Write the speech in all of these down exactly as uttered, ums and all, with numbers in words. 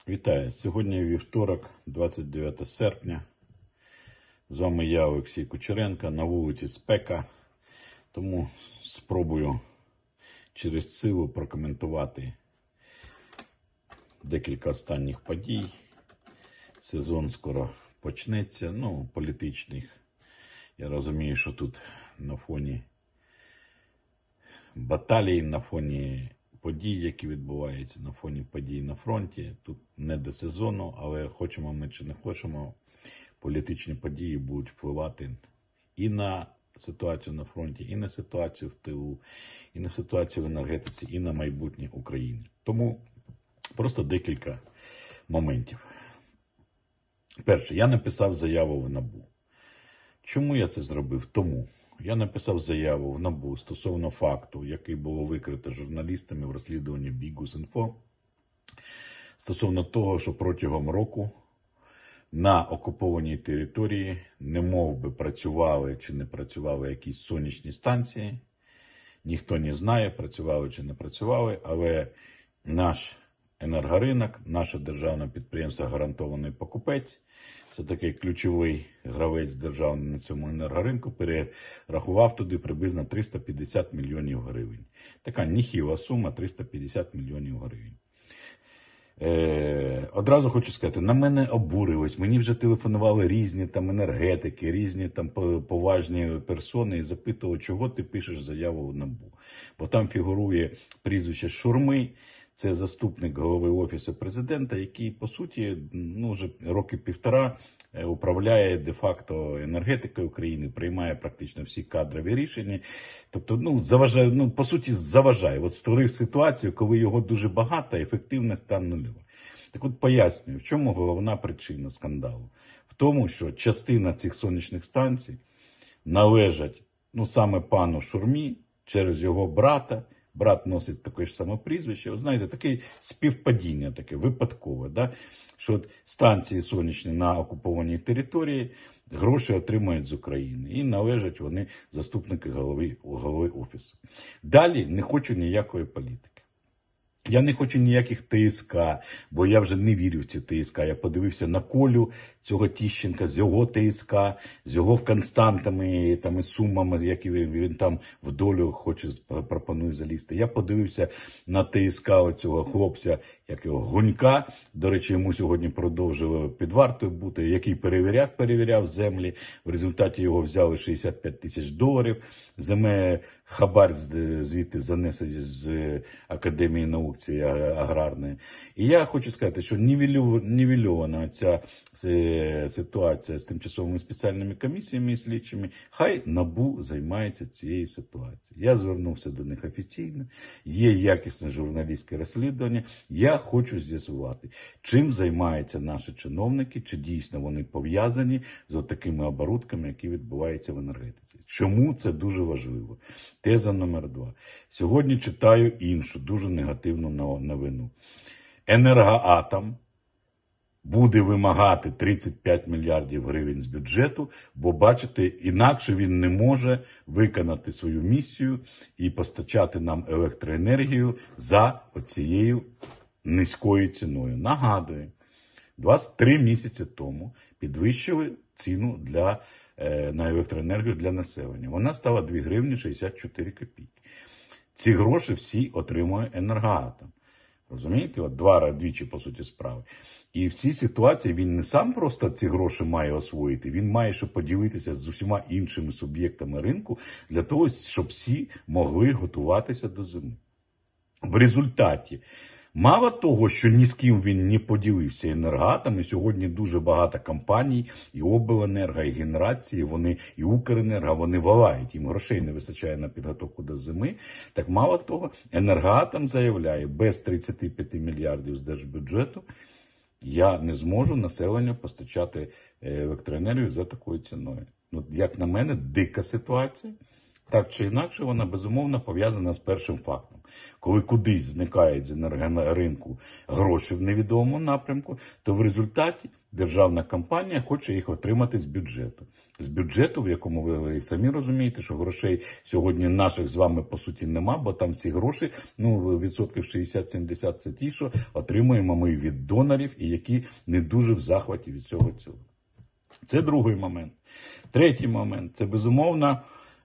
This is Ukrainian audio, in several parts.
Вітаю! Сьогодні вівторок, двадцять дев'яте серпня. З вами я, Олексій Кучеренко, на вулиці спека. Тому спробую через силу прокоментувати декілька останніх подій. Сезон скоро почнеться, ну, політичних. Я розумію, що тут на фоні баталій, на фоні подій, які відбуваються, на фоні подій на фронті. Тут не до сезону, але хочемо ми чи не хочемо, політичні події будуть впливати і на ситуацію на фронті, і на ситуацію в тилу, і на ситуацію в енергетиці, і на майбутнє України. Тому просто декілька моментів. Перше, я написав заяву в НАБУ. Чому я це зробив? Тому. Я написав заяву в НАБУ стосовно факту, який було викрито журналістами в розслідуванні Bihus.info, стосовно того, що протягом року на окупованій території немов би працювали чи не працювали якісь сонячні станції. Ніхто не знає, працювали чи не працювали, але наш енергоринок, наше державне підприємство «Гарантований покупець», це такий ключовий гравець державний на цьому енергоринку, перерахував туди приблизно триста п'ятдесят мільйонів гривень. Така ніхіла сума, триста п'ятдесят мільйонів гривень. Е, одразу хочу сказати, на мене обурились, мені вже телефонували різні там енергетики, різні там поважні персони і запитували, чого ти пишеш заяву в НАБУ. Бо там фігурує прізвище Шурми, це заступник голови Офісу Президента, який, по суті, ну, вже роки півтора управляє де-факто енергетикою України, приймає практично всі кадрові рішення. Тобто, ну, заважає, ну, по суті, заважає. От створив ситуацію, коли його дуже багато, а ефективність там нульова. Так от пояснюю, в чому головна причина скандалу? В тому, що частина цих сонячних станцій належать, ну, саме пану Шурмі через його брата. Брат носить таке ж саме прізвище. Ви знаєте, таке співпадіння, таке випадкове, да? Що от станції сонячні на окупованій території гроші отримують з України. І належать вони заступники голови, голови Офісу. Далі не хочу ніякої політики. Я не хочу ніяких ТСК, бо я вже не вірю в ці ТСК. Я подивився на Колю цього Тищенка з його ТСК, з його константами там, і сумами, які він, він там в долю хоче, пропонує залізти. Я подивився на ТСК оцього хлопця, як його Гунька. До речі, йому сьогодні продовжили під вартою бути, який перевіряв, перевіряв землі. В результаті його взяли шістдесят п'ять тисяч доларів. Земе хабар звідти занесли з Академії наук цієї аграрної. І я хочу сказати, що нівельована ця ситуація з тимчасовими спеціальними комісіями і слідчими, хай НАБУ займається цією ситуацією. Я звернувся до них офіційно, є якісне журналістське розслідування. Я хочу з'ясувати, чим займаються наші чиновники, чи дійсно вони пов'язані з такими оборудками, які відбуваються в енергетиці. Чому це дуже важливо? Теза номер два. Сьогодні читаю іншу, дуже негативну новину. Енергоатом буде вимагати тридцять п'ять мільярдів гривень з бюджету, бо, бачите, інакше він не може виконати свою місію і постачати нам електроенергію за оцією низькою ціною. Нагадую, двадцять три місяці тому підвищили ціну для, е, на електроенергію для населення. Вона стала дві гривні шістдесят чотири копійки. Ці гроші всі отримує Енергоатом. Розумієте? От два, двічі, по суті, справи. І в цій ситуації він не сам просто ці гроші має освоїти, він має ще поділитися з усіма іншими суб'єктами ринку для того, щоб всі могли готуватися до зими. В результаті, мало того, що ні з ким він не поділився Енергоатом, і сьогодні дуже багато компаній, і обленерго, і генерації, вони, і Укренерго, вони волають, їм грошей не вистачає на підготовку до зими. Так мало того, Енергоатом заявляє, без тридцять п'ять мільярдів з держбюджету я не зможу населенню постачати електроенергію за такою ціною. Ну, як на мене, дика ситуація. Так чи інакше, вона безумовно пов'язана з першим фактом. Коли кудись зникають з енергоринку гроші в невідомому напрямку, то в результаті державна компанія хоче їх отримати з бюджету. З бюджету, в якому ви самі розумієте, що грошей сьогодні наших з вами, по суті, нема, бо там ці гроші, ну, відсотків шістдесят-сімдесят, це ті, що отримуємо ми від донорів і які не дуже в захваті від цього цього. Це другий момент. Третій момент – це, безумовно,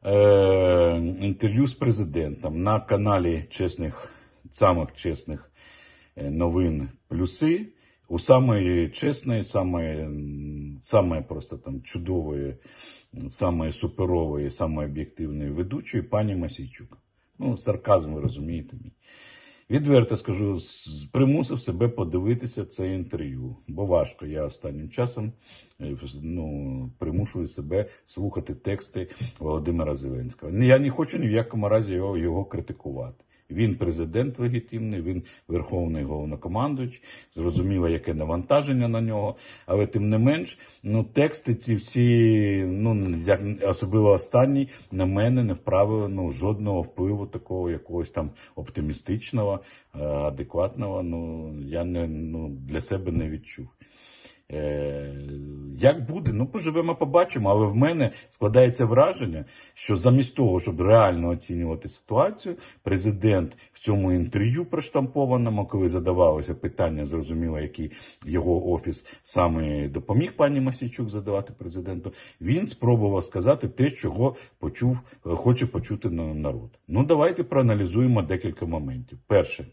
е- інтерв'ю з президентом на каналі чесних, самих чесних новин «Плюси». У самої чесної, самої, самої просто там чудової, самої суперової, самої об'єктивної ведучої пані Мосійчук. Ну, сарказм, ви розумієте мій. Відверто скажу, примусив себе подивитися це інтерв'ю, бо важко. Я останнім часом ну, примушую себе слухати тексти Володимира Зеленського. Я не хочу ні в якому разі його, його критикувати. Він президент легітимний, він верховний головнокомандуючий, зрозуміло, яке навантаження на нього, але тим не менш, ну, тексти ці всі, ну, як, особливо останній, на мене не вправили, ну, жодного впливу такого якогось там оптимістичного, адекватного, ну, я не, ну, для себе не відчув. Е, як буде? Ну, поживемо, побачимо, але в мене складається враження, що замість того, щоб реально оцінювати ситуацію, президент в цьому інтерв'ю проштампованому, коли задавалося питання, зрозуміло, який його офіс саме допоміг пані Мосійчук задавати президенту, він спробував сказати те, чого почув, хоче почути народ. Ну, давайте проаналізуємо декілька моментів. Перше,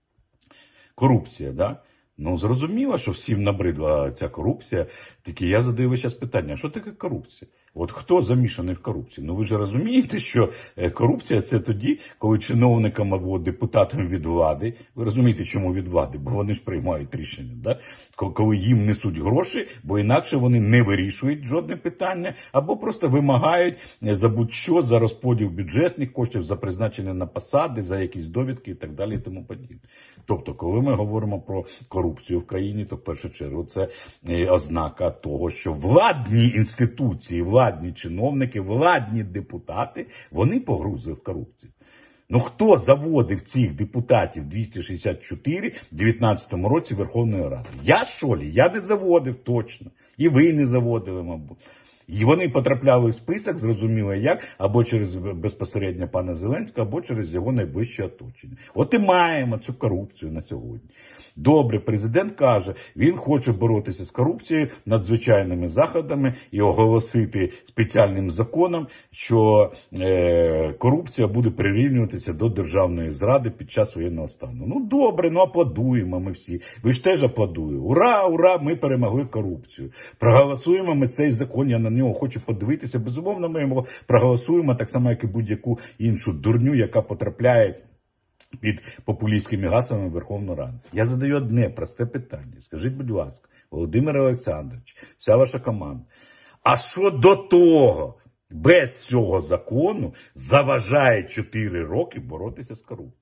корупція, да? Ну, зрозуміло, що всім набридла ця корупція. Тільки я задаю весь час питання, що таке корупція? От хто замішаний в корупції? Ну, ви ж розумієте, що корупція – це тоді, коли чиновникам або депутатам від влади, ви розумієте, чому від влади, бо вони ж приймають рішення, да? Коли їм несуть гроші, бо інакше вони не вирішують жодне питання, або просто вимагають за будь-що, за розподіл бюджетних коштів, за призначення на посади, за якісь довідки і так далі і тому подібне. Тобто, коли ми говоримо про корупцію в країні, то в першу чергу це ознака того, що владні інституції, владні чиновники, владні депутати, вони погрузили в корупцію. Ну хто заводив цих депутатів двісті шістдесят чотири в дві тисячі дев'ятнадцятому році Верховної Ради? Я що лі? Я не заводив точно. І ви не заводили, мабуть. І вони потрапляли в список, зрозуміло як, або через безпосередньо пана Зеленського, або через його найближче оточення. От і маємо цю корупцію на сьогодні. Добре, президент каже, він хоче боротися з корупцією надзвичайними заходами і оголосити спеціальним законом, що е, корупція буде прирівнюватися до державної зради під час воєнного стану. Ну добре, ну аплодуємо ми всі. Ви ж теж аплодуєте. Ура, ура, ми перемогли корупцію. Проголосуємо ми цей закон, я на нього хочу подивитися. Безумовно, ми його проголосуємо, так само, як і будь-яку іншу дурню, яка потрапляє під популістськими гаслами Верховної Ради. Я задаю одне просте питання. Скажіть, будь ласка, Володимир Олександрович, вся ваша команда, а що до того, без цього закону, заважає чотири роки боротися з корупцією?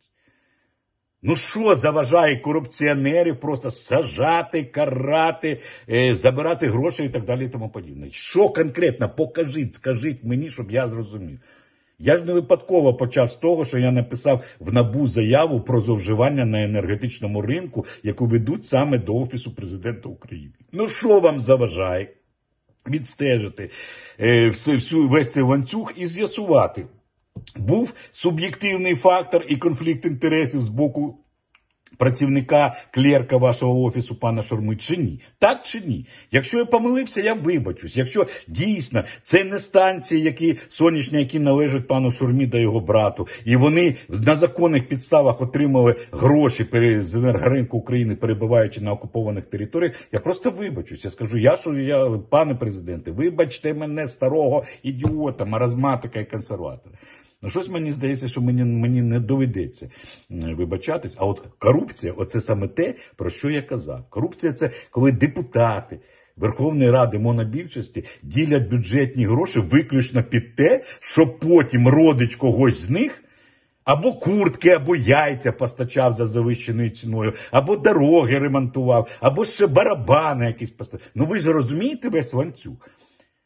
Ну що заважає корупціонерів просто сажати, карати, е, забирати гроші і так далі і тому подібне? Що конкретно? Покажіть, скажіть мені, щоб я зрозумів. Я ж не випадково почав з того, що я написав в НАБУ заяву про зловживання на енергетичному ринку, яку ведуть саме до Офісу Президента України. Ну що вам заважає відстежити е, всю, весь цей ланцюг і з'ясувати, був суб'єктивний фактор і конфлікт інтересів з боку працівника, клерка вашого офісу, пана Шурми, чи ні? Так чи ні? Якщо я помилився, я вибачусь. Якщо дійсно це не станції, які сонячні, які належать пану Шурмі та його брату, і вони на законних підставах отримали гроші з енергоринку України, перебуваючи на окупованих територіях, я просто вибачусь. Я скажу, я, що я, пане президенте, вибачте мене, старого ідіота, маразматика і консерватора. Ну, щось мені здається, що мені, мені не доведеться вибачатись. А от корупція, оце саме те, про що я казав. Корупція – це коли депутати Верховної Ради монобільшості ділять бюджетні гроші виключно під те, щоб потім родич когось з них або куртки, або яйця постачав за завищеною ціною, або дороги ремонтував, або ще барабани якісь постачав. Ну ви ж розумієте весь ланцюг?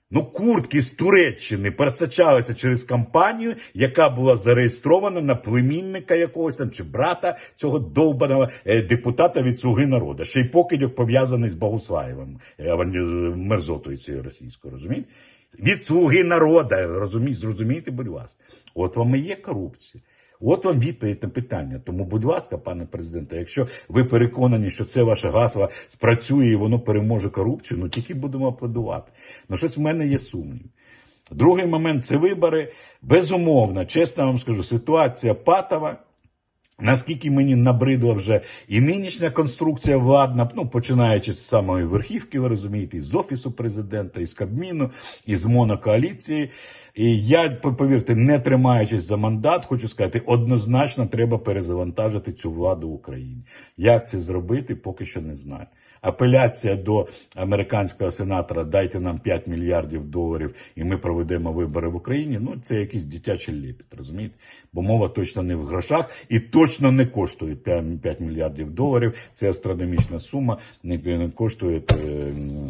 Ну, куртки з Туреччини пересачалися через компанію, яка була зареєстрована на племінника якогось там, чи брата цього довбаного е, депутата від «Слуги народу». Ще й покидьок пов'язаний з Богуслаєвим, е, мерзотою цією російською, розумієте? Від «Слуги народу», розумієте, зрозумійте, будь ласка. От вам і є корупція. От вам відповідь на питання. Тому, будь ласка, пане президенте, якщо ви переконані, що це ваше гасло спрацює і воно переможе корупцію, ну тільки будемо аплодувати. Ну щось в мене є сумнів. Другий момент – це вибори. Безумовно, чесно вам скажу, ситуація патова. Наскільки мені набридла вже і нинішня конструкція владна, ну, починаючи з самої верхівки, ви розумієте, із Офісу президента, із Кабміну, із монокоаліції. І я, повірте, не тримаючись за мандат, хочу сказати, однозначно треба перезавантажити цю владу в Україні. Як це зробити, поки що не знаю. Апеляція до американського сенатора «дайте нам п'ять мільярдів доларів і ми проведемо вибори в Україні», ну це якийсь дитячий лепет, розумієте? Бо мова точно не в грошах і точно не коштує п'ять мільярдів доларів. Це астрономічна сума, не коштує е,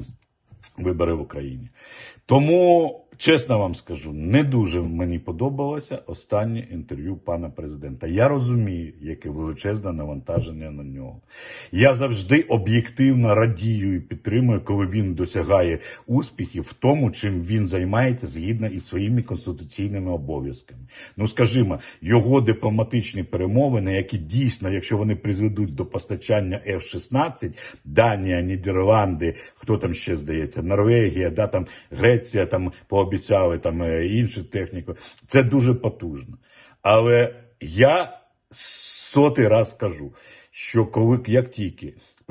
вибори в Україні. Тому, чесно вам скажу, не дуже мені подобалося останнє інтерв'ю пана президента. Я розумію, яке величезне навантаження на нього. Я завжди об'єктивно радію і підтримую, коли він досягає успіхів в тому, чим він займається згідно із своїми конституційними обов'язками. Ну, скажімо, його дипломатичні перемовини, які дійсно, якщо вони призведуть до постачання еф шістнадцять, Данія, Нідерланди, хто там ще, здається, Норвегія, да, там Греція, там пообіцяли там іншу техніку. Це дуже потужно. Але я сотий раз кажу, що коли, як тільки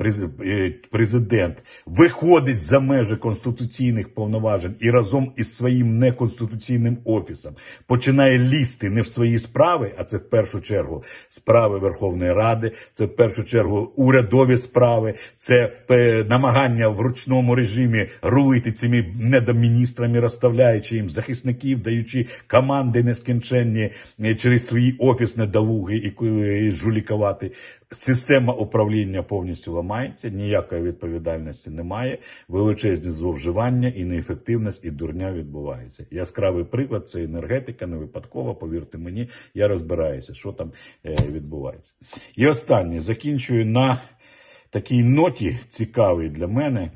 президент виходить за межі конституційних повноважень і разом із своїм неконституційним офісом починає лізти не в свої справи, а це в першу чергу справи Верховної Ради, це в першу чергу урядові справи, це намагання в ручному режимі рулити цими недоміністрами, розставляючи їм захисників, даючи команди нескінченні через свій офіс недолуги і жулікувати. Система управління повністю ламається, ніякої відповідальності немає, величезні зловживання і неефективність, і дурня відбувається. Яскравий приклад – це енергетика, не випадково, повірте мені, я розбираюся, що там е, відбувається. І останнє, закінчую на такій ноті, цікавій для мене.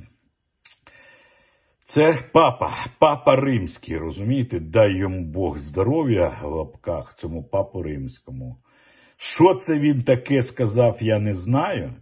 Це папа, папа римський, розумієте, дай йому Бог здоров'я в лапках, цьому папу римському. Що це він таке сказав, я не знаю.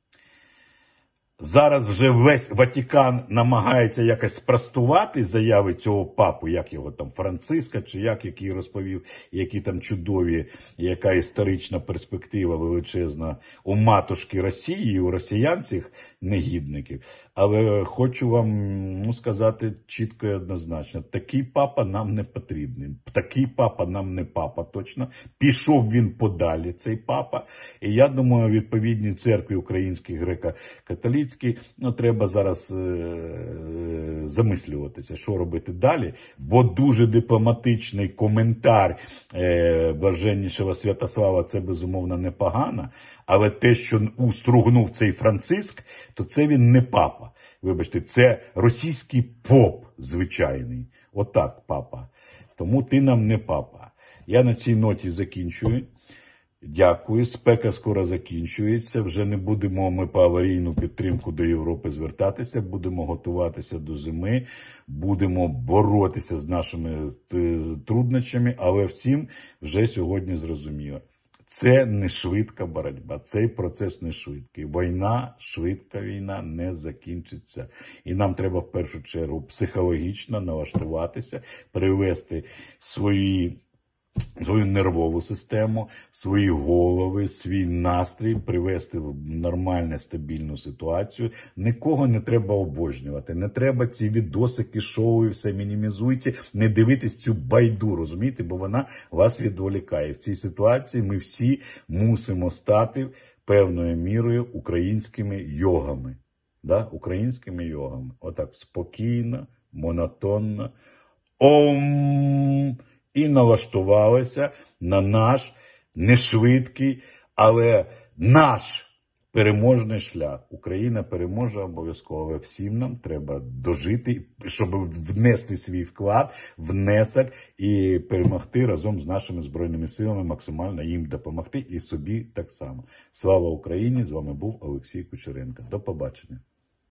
Зараз вже весь Ватикан намагається якось спростувати заяви цього папу, як його там, Франциска, чи як, який розповів, які там чудові, яка історична перспектива величезна у матушки Росії, у росіян цих негідників. Але хочу вам ну, сказати чітко і однозначно, такий папа нам не потрібний. Такий папа нам не папа, точно. Пішов він подалі, цей папа. І я думаю, відповідні церкві українські, греко-католицькі, ну, треба зараз е- замислюватися, що робити далі. Бо дуже дипломатичний коментар е- Блаженнішого Святослава, це безумовно непогано. Але те, що устругнув цей Франциск, то це він не папа. Вибачте, це російський поп звичайний. Отак, папа. Тому ти нам не папа. Я на цій ноті закінчую. Дякую. Спека скоро закінчується. Вже не будемо ми по аварійну підтримку до Європи звертатися. Будемо готуватися до зими. Будемо боротися з нашими труднощами. Але всім вже сьогодні зрозуміло. Це не швидка боротьба, цей процес не швидкий. Війна, швидка війна не закінчиться. І нам треба в першу чергу психологічно налаштуватися, привести свої, свою нервову систему, свої голови, свій настрій, привести в нормальну, стабільну ситуацію. Нікого не треба обожнювати, не треба ці відосики, шоу і все мінімізуйте, не дивитись цю байду, розумієте, бо вона вас відволікає. В цій ситуації ми всі мусимо стати певною мірою українськими йогами. Да? Українськими йогами. Отак спокійно, монотонно. Ом! І налаштувалися на наш нешвидкий, але наш переможний шлях. Україна переможе обов'язково. Але всім нам треба дожити, щоб внести свій вклад, внесок і перемогти разом з нашими Збройними силами, максимально їм допомогти і собі так само. Слава Україні! З вами був Олексій Кучеренко. До побачення.